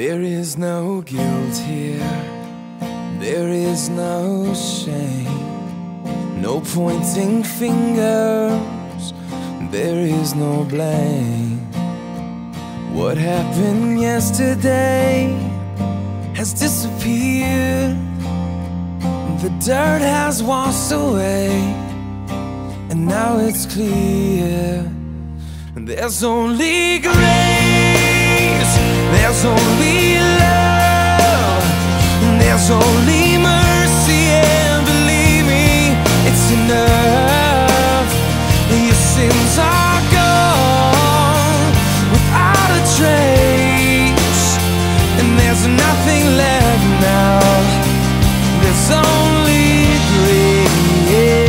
There is no guilt here, there is no shame, no pointing fingers, there is no blame. What happened yesterday has disappeared, the dirt has washed away, and now it's clear. There's only grace, there's only love, there's only mercy, and believe me, it's enough. Your sins are gone without a trace, and there's nothing left now. There's only grace.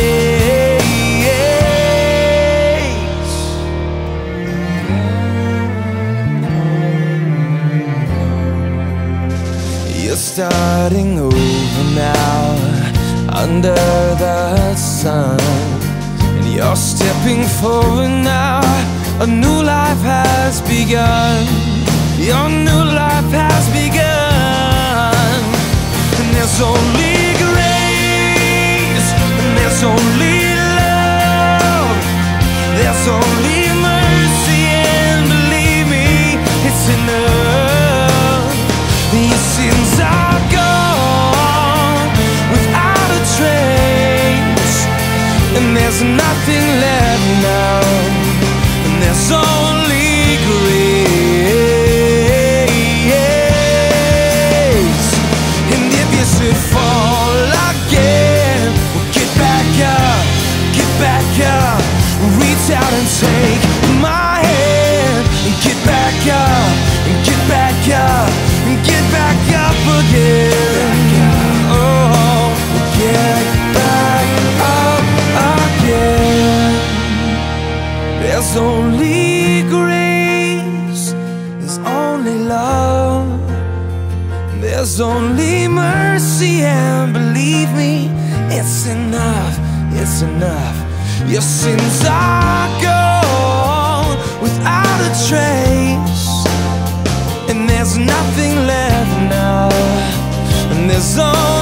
You're starting over now, under the sun, and you're stepping forward now. A new life has begun. Your new life has begun. And there's only grace, and there's only love, there's only mercy, and believe me, it's enough. Your sins are gone without a trace, and there's nothing left now, and there's only grace. And if you should fall again, well, get back up, get back up, reach out and take my hand, and get back up, and get back up, and get back up again. Oh, get back up again. There's only grace, there's only love, there's only mercy, and believe me, it's enough, it's enough. Your sins are gone without a trace, and there's nothing left now, and there's only